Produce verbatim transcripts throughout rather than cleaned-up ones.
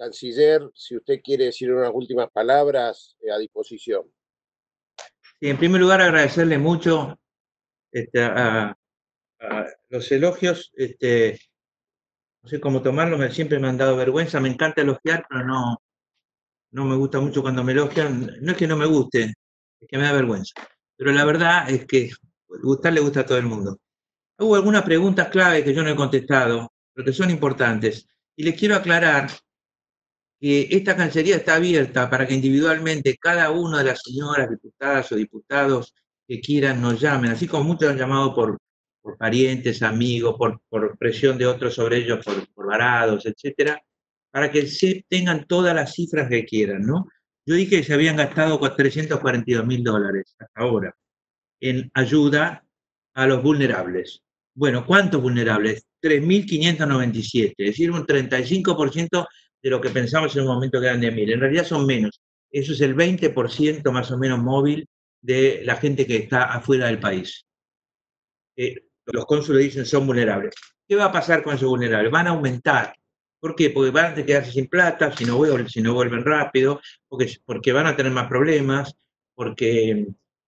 canciller, si usted quiere decir unas últimas palabras, eh, a disposición. Sí, en primer lugar, agradecerle mucho este, a, a los elogios. Este, no sé cómo tomarlos, me- siempre me han dado vergüenza. Me encanta elogiar, pero no, no me gusta mucho cuando me elogian. No es que no me guste, es que me da vergüenza. Pero la verdad es que gustar le gusta a todo el mundo. Hubo algunas preguntas clave que yo no he contestado, pero que son importantes. Y les quiero aclarar que esta Cancillería está abierta para que individualmente cada una de las señoras diputadas o diputados que quieran nos llamen, así como muchos han llamado por, por parientes, amigos, por, por presión de otros sobre ellos, por, por varados, etcétera, para que se tengan todas las cifras que quieran, ¿no? Yo dije que se habían gastado trescientos cuarenta y dos mil dólares hasta ahora en ayuda a los vulnerables. Bueno, ¿cuántos vulnerables? tres mil quinientos noventa y siete, es decir, un treinta y cinco por ciento de lo que pensamos en un momento que eran de mil. En realidad son menos. Eso es el veinte por ciento más o menos móvil de la gente que está afuera del país. Eh, los cónsules dicen son vulnerables. ¿Qué va a pasar con esos vulnerables? Van a aumentar. ¿Por qué? Porque van a quedarse sin plata si no vuelven, si no vuelven rápido, porque, porque van a tener más problemas, porque,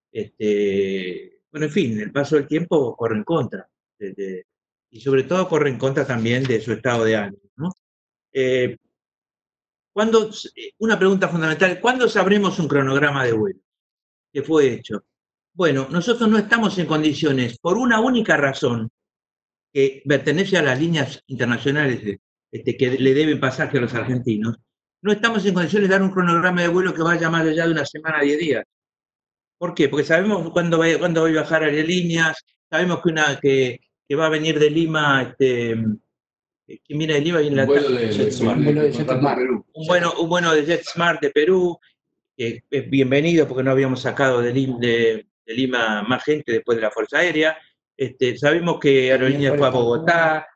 este, bueno, en fin, el paso del tiempo corre en contra. De, de, y sobre todo corre en contra también de su estado de ánimo, ¿no? Eh, ¿cuándo, una pregunta fundamental, ¿cuándo sabremos un cronograma de vuelo que fue hecho? Bueno, nosotros no estamos en condiciones, por una única razón, que pertenece a las líneas internacionales este, que le deben pasaje a los argentinos, no estamos en condiciones de dar un cronograma de vuelo que vaya más allá de una semana a diez días. ¿Por qué? Porque sabemos cuándo va, cuándo va a viajar a aerolíneas, sabemos que, una, que, que va a venir de Lima, este, que viene de Lima y en la... Un vuelo de, JetSmart. un vuelo de JetSmart. Perú. Un, bueno, un vuelo de JetSmart de Perú, que es bienvenido porque no habíamos sacado de, de, de Lima más gente después de la Fuerza Aérea. Este, sabemos que Aerolíneas fue a Bogotá,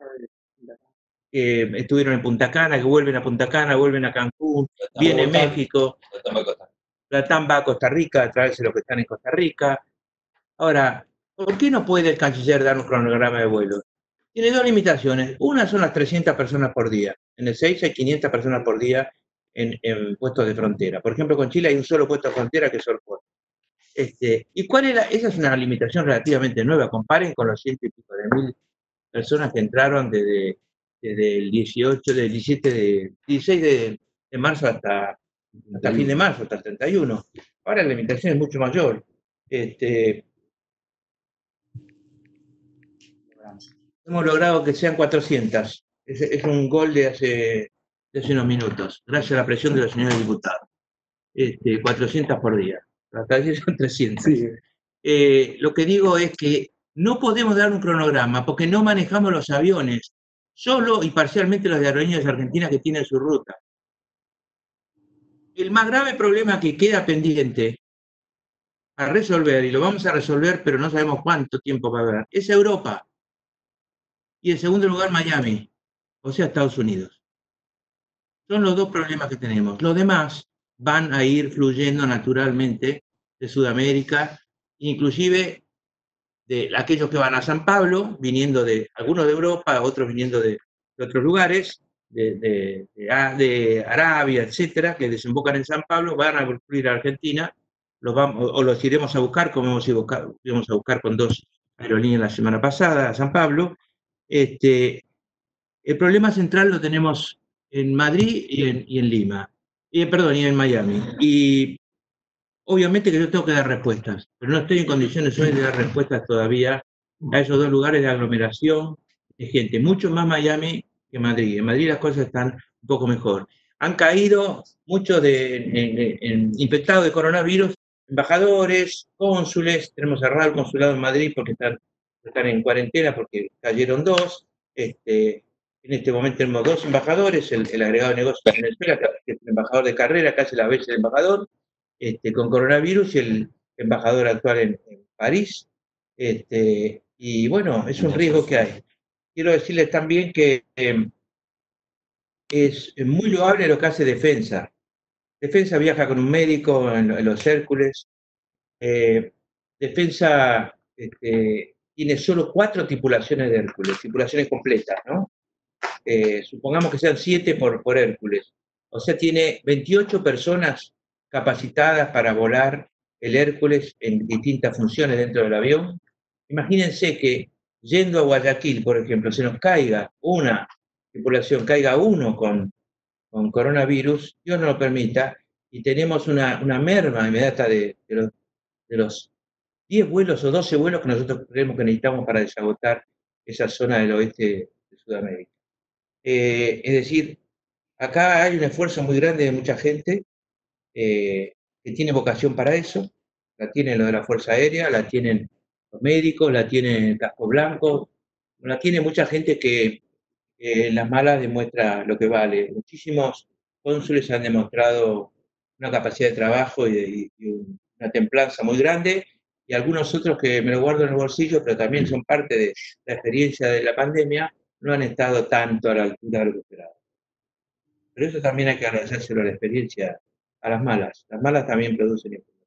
que estuvieron en Punta Cana, que vuelven a Punta Cana, vuelven a Cancún, viene México, Latam va a Costa Rica a través de los que están en Costa Rica. Ahora, ¿por qué no puede el canciller dar un cronograma de vuelo? Tiene dos limitaciones. Una son las trescientas personas por día. En el seis hay quinientas personas por día en, en puestos de frontera. Por ejemplo, con Chile hay un solo puesto de frontera que es Orport. Este, ¿Y cuál era? Esa es una limitación relativamente nueva. Comparen con los ciento y pico de mil personas que entraron desde, desde el dieciocho, del diecisiete de, dieciséis de, de marzo hasta, hasta fin de marzo, hasta el treinta y uno. Ahora la limitación es mucho mayor. Este, hemos logrado que sean cuatrocientas. Es, es un gol de hace, de hace unos minutos, gracias a la presión de los señores diputados. Este, cuatrocientas por día. Hasta allí son trescientas. Sí. Eh, lo que digo es que no podemos dar un cronograma porque no manejamos los aviones, solo y parcialmente los de Aerolíneas Argentinas que tienen su ruta. El más grave problema que queda pendiente a resolver, y lo vamos a resolver, pero no sabemos cuánto tiempo va a haber, es Europa. Y en segundo lugar, Miami, o sea, Estados Unidos. Son los dos problemas que tenemos. Los demás van a ir fluyendo naturalmente de Sudamérica, inclusive de aquellos que van a San Pablo, viniendo de algunos de Europa, otros viniendo de, de otros lugares, de, de, de, de Arabia, etcétera, que desembocan en San Pablo, van a fluir a Argentina, los vamos, o los iremos a buscar, como hemos ido a, íbamos a buscar con dos aerolíneas la semana pasada a San Pablo. Este, el problema central lo tenemos en Madrid y en, y en Lima, y, perdón, y en Miami. Y obviamente que yo tengo que dar respuestas, pero no estoy en condiciones hoy de dar respuestas todavía a esos dos lugares de aglomeración de gente, mucho más Miami que Madrid. En Madrid las cosas están un poco mejor. Han caído muchos de, en, en, en infectados de coronavirus, embajadores, cónsules, tenemos cerrado el consulado en Madrid porque están, están en cuarentena porque cayeron dos. Este, en este momento tenemos dos embajadores, el, el agregado de negocios de Venezuela, que es el embajador de carrera, casi la vez el embajador, Este, con coronavirus y el embajador actual en, en París. Este, y bueno, es un riesgo que hay. Quiero decirles también que eh, es muy loable lo que hace Defensa. Defensa viaja con un médico en, en los Hércules. Eh, Defensa este, tiene solo cuatro tripulaciones de Hércules, tripulaciones completas, ¿no? Eh, supongamos que sean siete por, por Hércules. O sea, tiene veintiocho personas capacitadas para volar el Hércules en distintas funciones dentro del avión. Imagínense que yendo a Guayaquil, por ejemplo, se nos caiga una tripulación, caiga uno con, con coronavirus, Dios no lo permita, y tenemos una, una merma inmediata de, de, los, de los diez vuelos o doce vuelos que nosotros creemos que necesitamos para desagotar esa zona del oeste de Sudamérica. Eh, es decir, acá hay un esfuerzo muy grande de mucha gente eh, que tiene vocación para eso, la tienen lo de la Fuerza Aérea, la tienen los médicos, la tienen el casco blanco, la tiene mucha gente que eh, en las malas demuestra lo que vale. Muchísimos cónsules han demostrado una capacidad de trabajo y, de, y una templanza muy grande, y algunos otros que me lo guardo en el bolsillo, pero también son parte de la experiencia de la pandemia, no han estado tanto a la altura de lo que esperaba. Pero eso también hay que agradecérselo a la experiencia, a las malas. Las malas también producen información.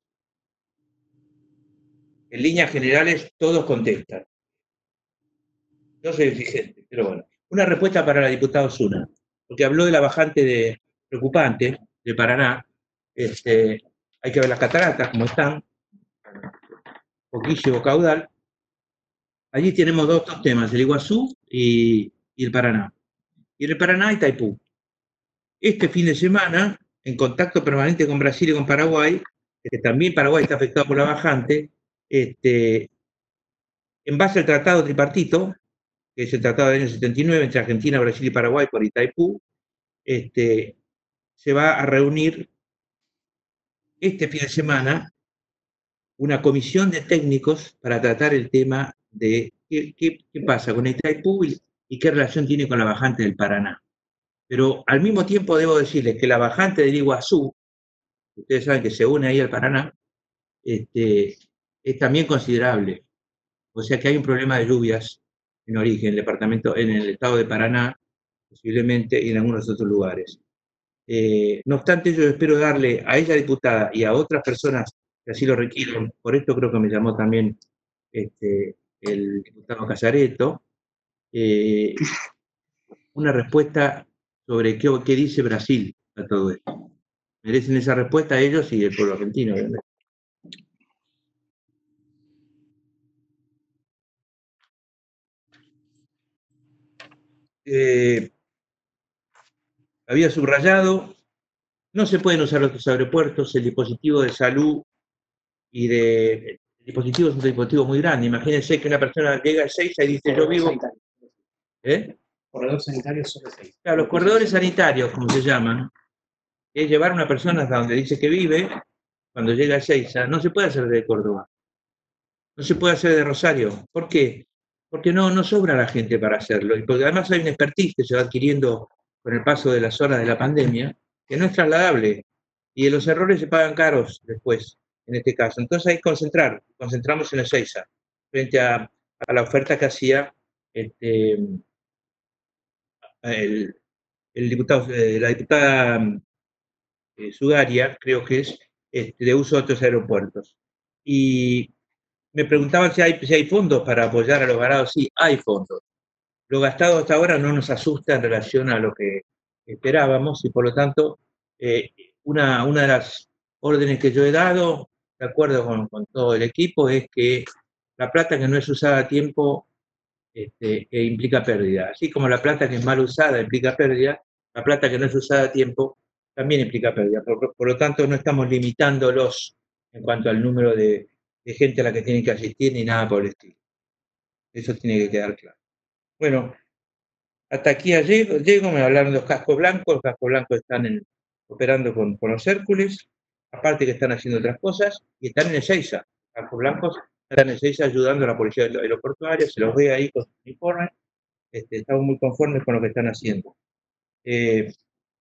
En líneas generales, todos contestan. No soy exigente, pero bueno. Una respuesta para la diputada Osuna, porque habló de la bajante de, preocupante de Paraná. Este, hay que ver las cataratas, cómo están, poquísimo caudal. Allí tenemos dos, dos temas, el Iguazú y, y el Paraná. Y en el Paraná hay Itaipú. Este fin de semana, en contacto permanente con Brasil y con Paraguay, que también Paraguay está afectado por la bajante, este, en base al tratado tripartito, que es el tratado del año setenta y nueve entre Argentina, Brasil y Paraguay por Itaipú, este, se va a reunir este fin de semana una comisión de técnicos para tratar el tema de qué, qué, qué pasa con Itaipú y, y qué relación tiene con la bajante del Paraná. Pero al mismo tiempo debo decirles que la bajante del Iguazú, ustedes saben que se une ahí al Paraná, este, es también considerable. O sea que hay un problema de lluvias en origen, en el departamento, en el estado de Paraná, posiblemente, y en algunos otros lugares. Eh, no obstante, yo espero darle a ella diputada y a otras personas que así lo requieren, por esto creo que me llamó también este, el diputado Casareto, eh, una respuesta sobre qué, qué dice Brasil a todo esto. Merecen esa respuesta ellos y el pueblo argentino, obviamente. Eh, había subrayado, no se pueden usar los aeropuertos, el dispositivo de salud y de... El dispositivo es un dispositivo muy grande. Imagínense que una persona llega a seis y dice, yo vivo... ¿Eh? Corredores sanitarios son seis. Claro, los corredores sanitarios, como se llaman, es llevar a una persona hasta donde dice que vive, cuando llega a Seiza, no se puede hacer de Córdoba, no se puede hacer de Rosario. ¿Por qué? Porque no, no sobra la gente para hacerlo, y porque además hay una expertise que se va adquiriendo con el paso de las horas de la pandemia, que no es trasladable, y los errores se pagan caros después, en este caso. Entonces hay que concentrar, concentramos en Ezeiza, frente a, a la oferta que hacía este, el, el diputado, eh, la diputada eh, Sudaria, creo que es, este, de uso de otros aeropuertos. Y me preguntaban si hay, si hay fondos para apoyar a los varados. Sí, hay fondos. Lo gastado hasta ahora no nos asusta en relación a lo que esperábamos y por lo tanto eh, una, una de las órdenes que yo he dado, de acuerdo con, con todo el equipo, es que la plata que no es usada a tiempo este, eh, implica pérdida. Así como la plata que es mal usada implica pérdida, la plata que no es usada a tiempo también implica pérdida. Por, por lo tanto, no estamos limitándolos en cuanto al número de, de gente a la que tienen que asistir ni nada por el estilo. Eso tiene que quedar claro. Bueno, hasta aquí llego, llego me hablaron de los cascos blancos. Los cascos blancos están en, operando con, con los Hércules, aparte que están haciendo otras cosas, y están en Ezeiza. Los cascos blancos están en Ezeiza ayudando a la policía aeroportuaria, se los ve ahí con su uniforme. Este, estamos muy conformes con lo que están haciendo. Eh,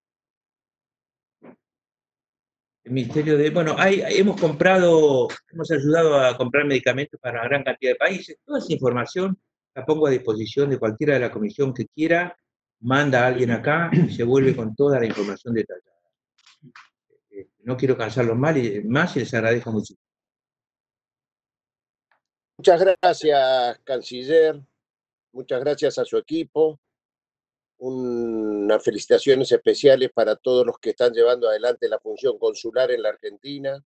el Ministerio de... Bueno, hay, hemos comprado, hemos ayudado a comprar medicamentos para una gran cantidad de países. Toda esa información la pongo a disposición de cualquiera de la comisión que quiera, manda a alguien acá y se vuelve con toda la información detallada. Eh, no quiero cansarlos mal y, más y les agradezco mucho. Muchas gracias, canciller. Muchas gracias a su equipo. unas felicitaciones especiales para todos los que están llevando adelante la función consular en la Argentina,